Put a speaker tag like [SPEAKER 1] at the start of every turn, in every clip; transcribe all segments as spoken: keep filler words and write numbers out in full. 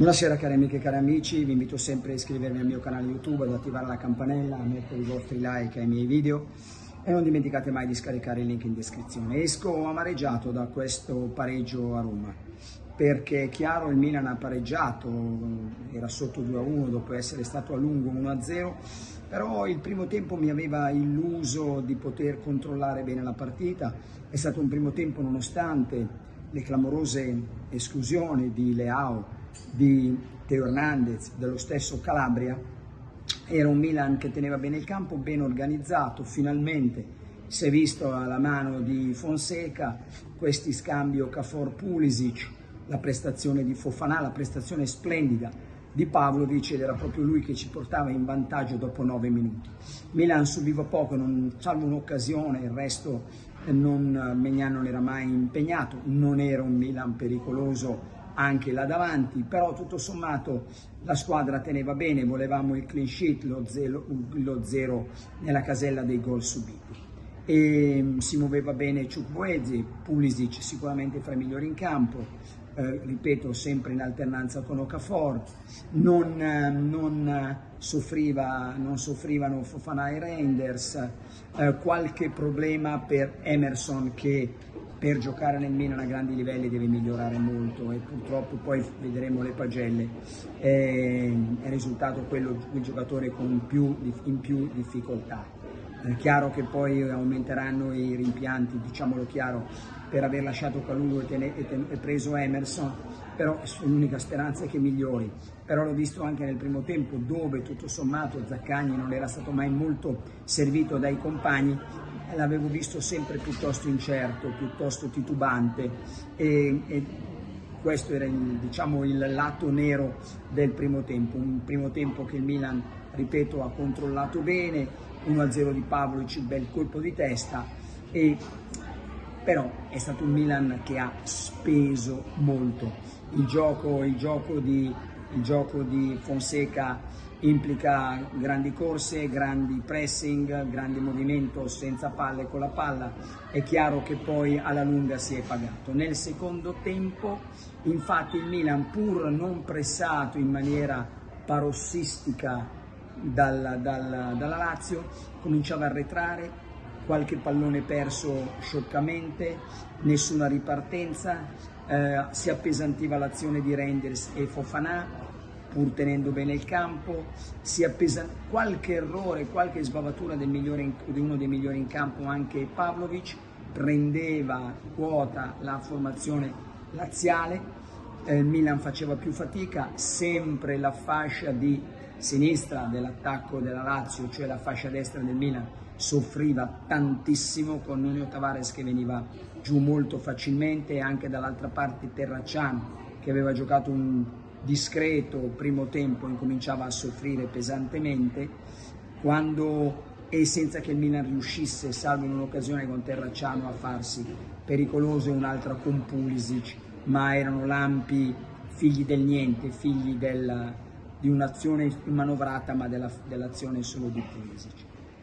[SPEAKER 1] Buonasera cari amiche e cari amici, vi invito sempre a iscrivervi al mio canale YouTube, ad attivare la campanella, a mettere i vostri like ai miei video e non dimenticate mai di scaricare il link in descrizione. Esco amareggiato da questo pareggio a Roma, perché è chiaro il Milan ha pareggiato, era sotto due a uno dopo essere stato a lungo uno a zero, però il primo tempo mi aveva illuso di poter controllare bene la partita. È stato un primo tempo nonostante le clamorose esclusioni di Leao, di Teo Hernandez, dello stesso Calabria. Era un Milan che teneva bene il campo, ben organizzato. Finalmente si è visto alla mano di Fonseca questi scambi Okafor-Pulisic, la prestazione di Fofana, la prestazione splendida di Pavlovic, ed era proprio lui che ci portava in vantaggio dopo nove minuti. Milan subiva poco, non, salvo un'occasione, il resto non, Maignan non era mai impegnato, non era un Milan pericoloso anche là davanti, però tutto sommato la squadra teneva bene, volevamo il clean sheet, lo zero, lo zero nella casella dei gol subiti. E si muoveva bene Chukwueze, Pulisic sicuramente fra i migliori in campo, eh, ripeto sempre in alternanza con Okafor, non, non, soffriva, non soffrivano Fofana e Reinders, eh, qualche problema per Emerson che per giocare nel Milan a grandi livelli deve migliorare molto, e purtroppo poi vedremo le pagelle, è, è risultato quello il giocatore con più, in più difficoltà. È chiaro che poi aumenteranno i rimpianti, diciamolo chiaro, per aver lasciato Kalulu e, e, e preso Emerson, però l'unica speranza è che migliori. Però l'ho visto anche nel primo tempo, dove tutto sommato Zaccagni non era stato mai molto servito dai compagni, l'avevo visto sempre piuttosto incerto, piuttosto titubante, e, e questo era il, diciamo, il lato nero del primo tempo. Un primo tempo che il Milan, ripeto, ha controllato bene, uno a zero di Pavlovic, bel colpo di testa, e però è stato un Milan che ha speso molto. Il gioco, il gioco, di, il gioco di Fonseca implica grandi corse, grandi pressing, grande movimento senza palle con la palla. È chiaro che poi alla lunga si è pagato. Nel secondo tempo, infatti, il Milan, pur non pressato in maniera parossistica dal, dal, dalla Lazio, cominciava a arretrare, qualche pallone perso scioccamente, nessuna ripartenza, eh, si appesantiva l'azione di Reinders e Fofana, pur tenendo bene il campo, si appesa qualche errore, qualche sbavatura del migliore in, di uno dei migliori in campo, anche Pavlovic, prendeva quota la formazione laziale, eh, il Milan faceva più fatica, sempre la fascia di sinistra dell'attacco della Lazio, cioè la fascia destra del Milan, soffriva tantissimo, con Nuno Tavares che veniva giù molto facilmente, e anche dall'altra parte Terracciano, che aveva giocato un discreto primo tempo, incominciava a soffrire pesantemente, quando e senza che il Milan riuscisse, salvo in un'occasione con Terracciano, a farsi pericoloso, e un'altra con Pulisic, ma erano lampi figli del niente, figli del, di un'azione manovrata, ma della, dell'azione solo di Pulisic.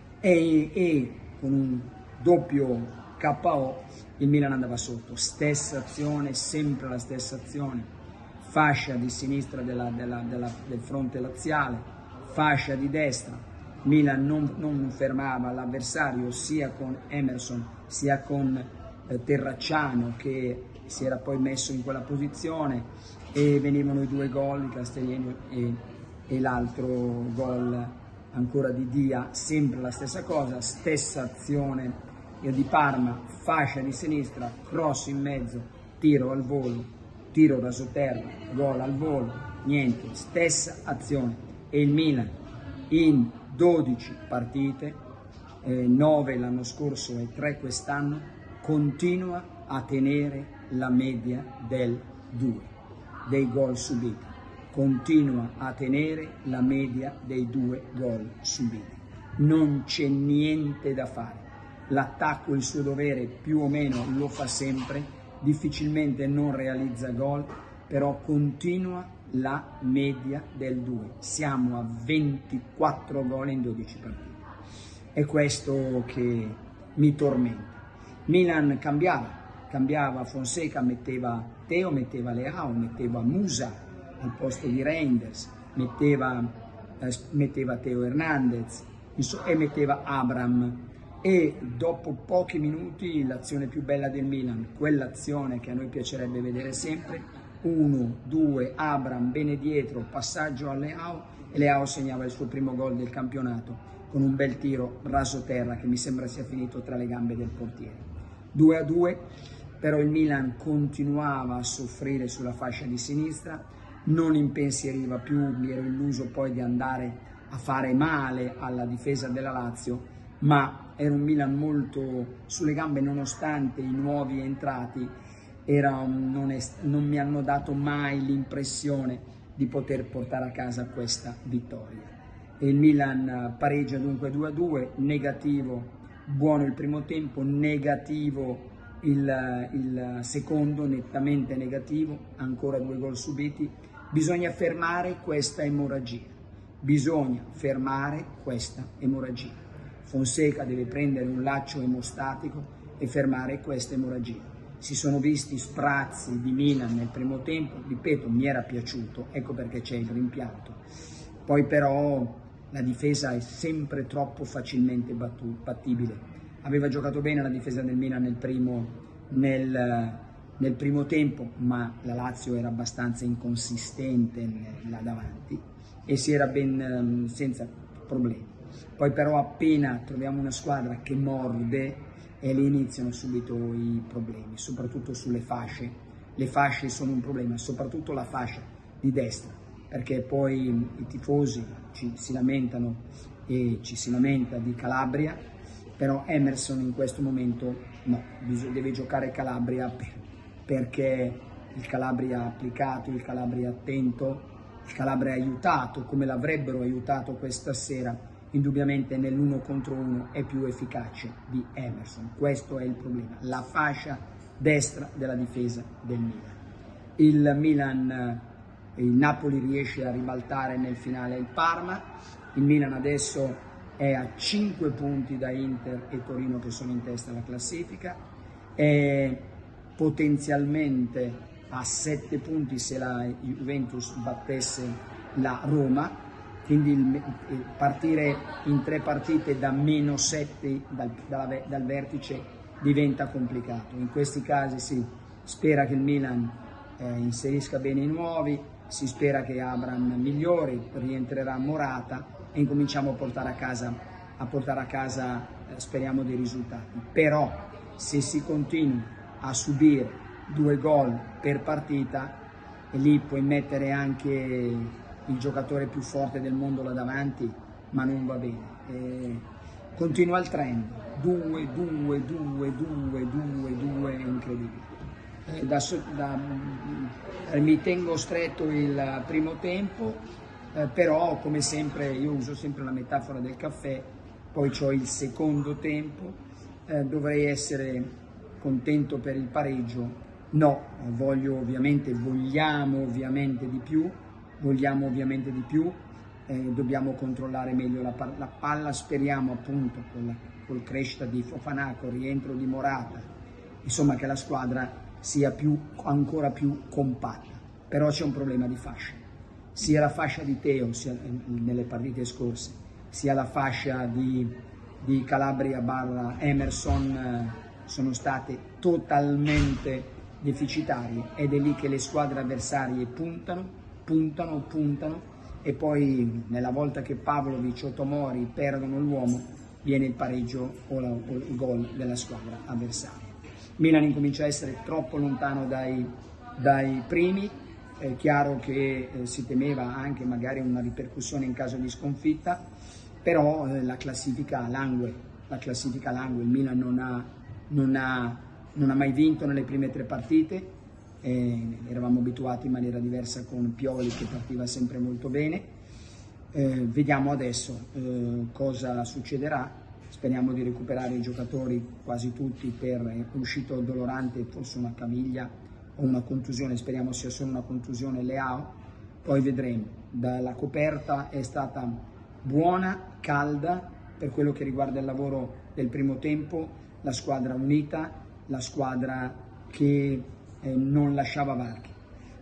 [SPEAKER 1] E, e con un doppio K O il Milan andava sotto, stessa azione, sempre la stessa azione, fascia di sinistra della, della, della, del fronte laziale, fascia di destra, Milan non, non fermava l'avversario sia con Emerson sia con eh, Terracciano, che si era poi messo in quella posizione, e venivano i due gol di Castiglioni e, e l'altro gol ancora di Dia, sempre la stessa cosa, stessa azione di Parma, fascia di sinistra, cross in mezzo, tiro al volo, tiro rasoterra, gol al volo, niente, stessa azione. E il Milan in dodici partite, eh, nove l'anno scorso e tre quest'anno, continua a tenere la media del due, dei gol subiti, continua a tenere la media dei due gol subiti. Non c'è niente da fare. L'attacco, il suo dovere, più o meno lo fa sempre, difficilmente non realizza gol, però continua la media del due. Siamo a ventiquattro gol in dodici partite. È questo che mi tormenta. Milan cambiava, cambiava Fonseca, metteva Teo, metteva Leao, metteva Musa, al posto di Reinders, metteva, eh, metteva Theo Hernandez e metteva Abraham, e dopo pochi minuti l'azione più bella del Milan, quell'azione che a noi piacerebbe vedere sempre, uno, due, Abraham, bene dietro, passaggio a Leao, e Leao segnava il suo primo gol del campionato con un bel tiro raso terra che mi sembra sia finito tra le gambe del portiere. due a due, però il Milan continuava a soffrire sulla fascia di sinistra, non impensieriva più, mi ero illuso poi di andare a fare male alla difesa della Lazio, ma era un Milan molto sulle gambe nonostante i nuovi entrati era un, non, è, non mi hanno dato mai l'impressione di poter portare a casa questa vittoria. E il Milan pareggia dunque due a due, negativo, buono il primo tempo, negativo il, il secondo, nettamente negativo, ancora due gol subiti. Bisogna fermare questa emorragia, bisogna fermare questa emorragia. Fonseca deve prendere un laccio emostatico e fermare questa emorragia. Si sono visti sprazzi di Milan nel primo tempo, ripeto, mi era piaciuto, ecco perché c'è il rimpianto. Poi però la difesa è sempre troppo facilmente battibile. Aveva giocato bene la difesa del Milan nel primo, nel, nel primo tempo, ma la Lazio era abbastanza inconsistente là davanti e si era ben senza problemi. Poi però appena troviamo una squadra che morde, e lì iniziano subito i problemi, soprattutto sulle fasce. Le fasce sono un problema, soprattutto la fascia di destra, perché poi i tifosi ci si lamentano e ci si lamenta di Calabria, però Emerson in questo momento no, deve giocare Calabria per, perché il Calabria applicato, il Calabria attento, il Calabria aiutato, come l'avrebbero aiutato questa sera, indubbiamente nell'uno contro uno è più efficace di Emerson. Questo è il problema, la fascia destra della difesa del Milan. Il Milan, il Napoli riesce a ribaltare nel finale il Parma, il Milan adesso è a cinque punti da Inter e Torino che sono in testa alla classifica, è potenzialmente a sette punti se la Juventus battesse la Roma, quindi il, il partire in tre partite da meno sette dal, dal, dal vertice diventa complicato. In questi casi si spera che il Milan eh, inserisca bene i nuovi, si spera che Abraham migliori, rientrerà Morata e incominciamo a portare a casa, a portare a casa eh, speriamo dei risultati. Però se si continua a subire due gol per partita, e lì puoi mettere anche il giocatore più forte del mondo là davanti, ma non va bene. E continua il trend, due, due, due, due, due, due, è incredibile. E da, da, mi tengo stretto il primo tempo, eh, però come sempre io uso sempre la metafora del caffè, poi c'ho il secondo tempo, eh, dovrei essere contento per il pareggio, no, voglio ovviamente, vogliamo ovviamente di più, vogliamo ovviamente di più, eh, dobbiamo controllare meglio la, la palla, speriamo appunto con la col crescita di Fofana, con il rientro di Morata, insomma che la squadra sia più, ancora più compatta. Però c'è un problema di fascia, sia la fascia di Theo sia nelle partite scorse, sia la fascia di, di Calabria barra Emerson eh, sono state totalmente deficitarie, ed è lì che le squadre avversarie puntano puntano, puntano e poi nella volta che Pavlovic o Tomori perdono l'uomo viene il pareggio o, la, o il gol della squadra avversaria. Milan incomincia a essere troppo lontano dai, dai primi, è chiaro che eh, si temeva anche magari una ripercussione in caso di sconfitta, però eh, la classifica langue, la classifica langue, il Milan non ha, non ha, non ha mai vinto nelle prime tre partite. Eh, eravamo abituati in maniera diversa con Pioli che partiva sempre molto bene, eh, vediamo adesso eh, cosa succederà, speriamo di recuperare i giocatori quasi tutti, per è uscito dolorante forse una caviglia o una contusione, speriamo sia solo una contusione Leao, poi vedremo. Dalla coperta è stata buona, calda per quello che riguarda il lavoro del primo tempo, la squadra unita, la squadra che Eh, non lasciava varchi.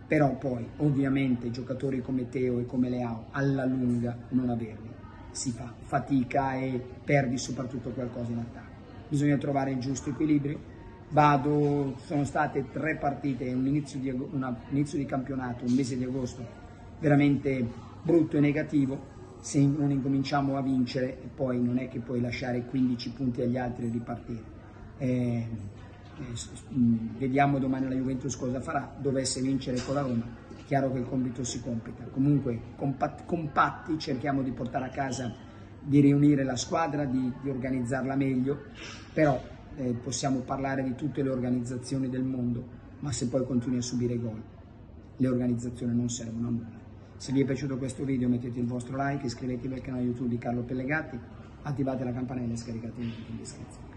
[SPEAKER 1] però poi ovviamente giocatori come Teo e come Leao alla lunga non averli, si fa fatica e perdi soprattutto qualcosa in attacco. Bisogna trovare il giusto equilibrio. Vado, sono state tre partite, un inizio di, un inizio di campionato, un mese di agosto veramente brutto e negativo. Se non incominciamo a vincere, poi non è che puoi lasciare quindici punti agli altri e ripartire. Eh, eh, vediamo domani la Juventus cosa farà. Dovesse vincere con la Roma, chiaro che il compito si complica. Comunque compat compatti, cerchiamo di portare a casa, di riunire la squadra, di, di organizzarla meglio, però eh, possiamo parlare di tutte le organizzazioni del mondo, ma se poi continui a subire gol, le organizzazioni non servono a nulla. Se vi è piaciuto questo video mettete il vostro like, iscrivetevi al canale YouTube di Carlo Pellegatti, attivate la campanella e scaricate il link in descrizione.